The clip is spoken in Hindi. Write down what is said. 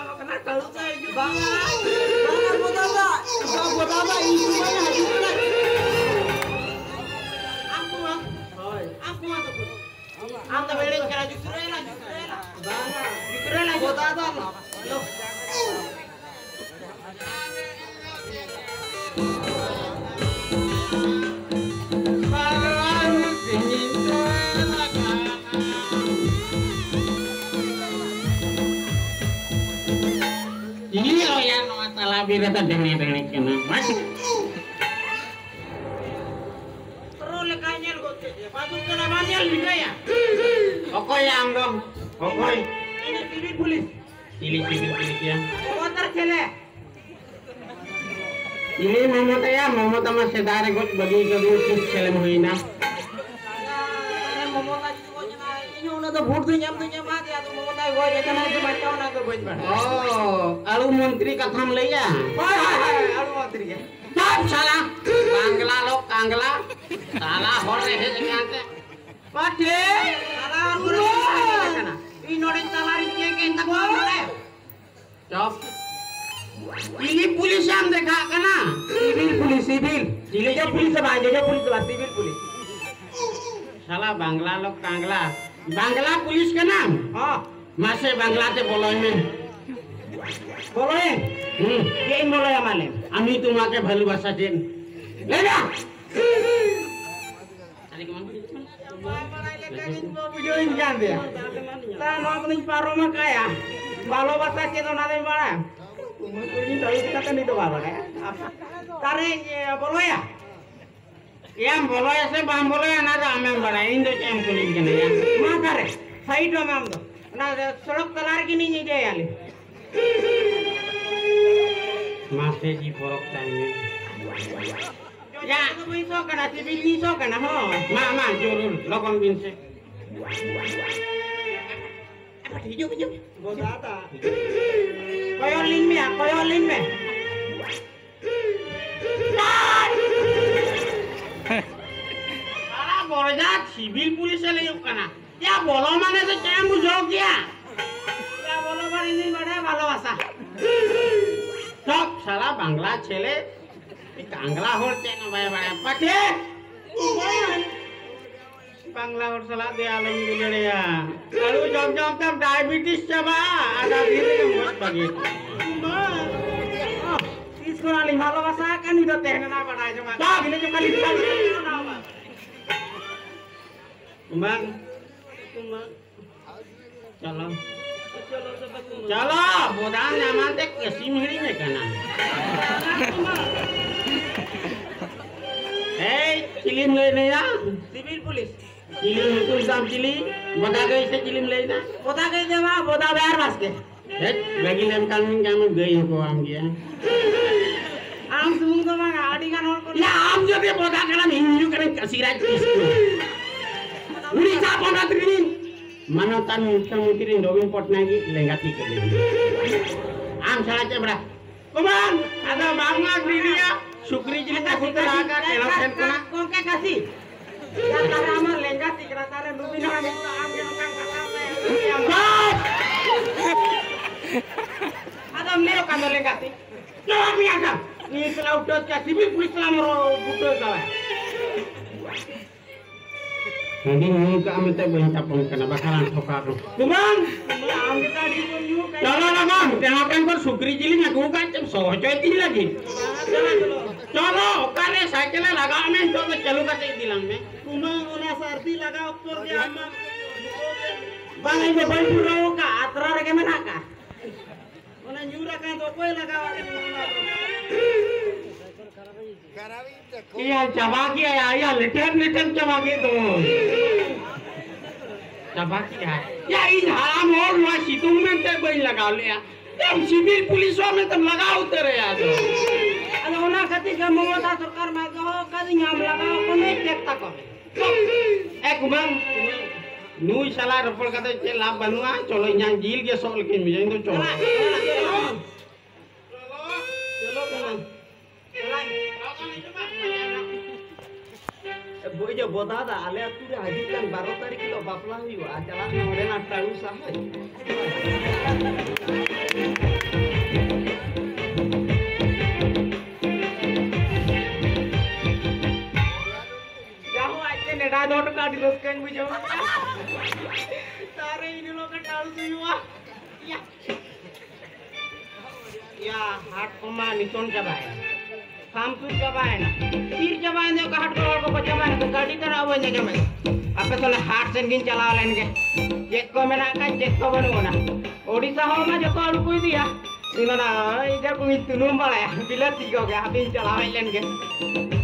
kena kalau saya juga. Bang buat apa? Ini semuanya haji berat. Aku tuh. Anta balik kira justru lah. Bang, justru lah buat apa? Loh. Ini loh yang masalah birata dengeng kena masih. Terus lekanya lo patu kena manial juga ya? Okoy yang dong, okoy. Ini civil polis. Pilih ya. Motor cele. Ini momota mas sedare got bagi kedua film hina. भोट तो nyam मात या तो ममता गो जकन के बचाओ ना तो बच बड़ आलू मंत्री कथम लैया हाय आलू मंत्री के सब साला कांगला लोग कांगला साला हो रहे जगह पाटे साला गुरु जकना ई नोडे तलारी के तक बोले चुप ini पुलिस yang देखा कना सिविल जो पुलिस सिविल साला बांग्ला लोग कांगला बांग्ला पुलिस का नाम हां मासे बांग्ला ते बोलोय में ये बोलोय माले আমি তোমাকে ভালোবাসা দেন লেনা আরে কেমন bujuin kan dia ta no apni paro ma kaya ভালোবাসা ke to na de bana ini dari kita kan itu baro ya tare boloy ya yang boleh sih bang boleh anak amem bana indo cem kulit kena ya makare side में हम तो ना सड़क तलार की नहीं दे याली मासे जी फरक टाइम ya तो वही सो करना सिविल नहीं सो करना हो मा जरूर लगन बिन से apa hijau bodata koyolin में साला बोलजा सिविल पुलिस ले कना क्या बोलो माने से क्या बुझो क्या बोलो पर ini बड़ा ভালোবাসা सब साला बांग्ला छेले कांगला होर चेन बाया पटे बांग्ला होर साला दे आलम गुले या आलू जम तब डायबिटीज चबा आधा धीरे के मत बगे इसको नाली ভালোবাসা kan itu teh na badai cuma ini cuma lihat Kumbang चलो बोदान नमान ते कसी मिहड़ी में कना चिलिम ले नया सिविल पुलिस चिलिम तो हिसाब चिली बोदा गई से चिलिम ले ना बोदा गई देवा बोदा बैर बस के लगी लेम काल में क्या मैं गई को आम गया आम सुमुंग तो मांगा आड़ी का नोट को या आम जो दे बोदा कना हिंदू करे कसीराज किसको उड़ीसा पंडित मानवतान मुख्यमंत्री नवीन पटनायक लेंगाती के आम सारा चबड़ा Kuman ada banget dia Sukri jadi kasih teraga telosen kena kok ke kasih ya tara amar lengati kira tara lubina am yang kang kasame ada mero kan lengati jawab ni ada ni selaudot ka sibil pulis lamro budo kawan Nanti muka kami tak boleh tapon kena bakalan tokaru. Kumang, kami tadi pun juga. Jangan, tengokkan kau Sukri jili aku kan cem sojo itu lagi. Chalo, kare cycle लगा मैं तो चलो का चेक दिलांग में. Kumang उन्हें सर्दी लगा ऊपर के हम. Bang ini bang pura का आतरा रखे में ना का. उन्हें न्यूरा का तो कोई लगा वाले. Iya cabaki ya liter cabaki tuh cabaki ya ini haram और हुआ सितुंग में तक बही लगा लिया तब सिविल पुलिसों में तब लगा उतरे या तो अरे उन्हें कति के ममता सरकार में कहो कति हम लगाओ को नहीं देखता को एक बंग नुई साला रपड़ कते के लाभ बनवा चलो यहाँ झील के सोल के मिजाइन तो चलो boy jo bodada ale atu re hajit kan 12 tarik lo bapla huyu acara nore na tahu sahay jaho aja neda dot ka diloskan bujo tare ini lo kan tahu huyu ya ya hat koma nison jabaya Sampur jabain, tir jabain जो काट कर को jabain तो गाड़ी खराब हो जाएगा मैं, आपे तो हाथ से गिन चला लेंगे, जेट को मेरा का जेट को बनूँगा, ओडिशा हो मैं जो तो आलू कोई दिया, इन्होंने इधर कोई तुलुम वाला है, बिलत ही हो गया, अभी चला लेंगे।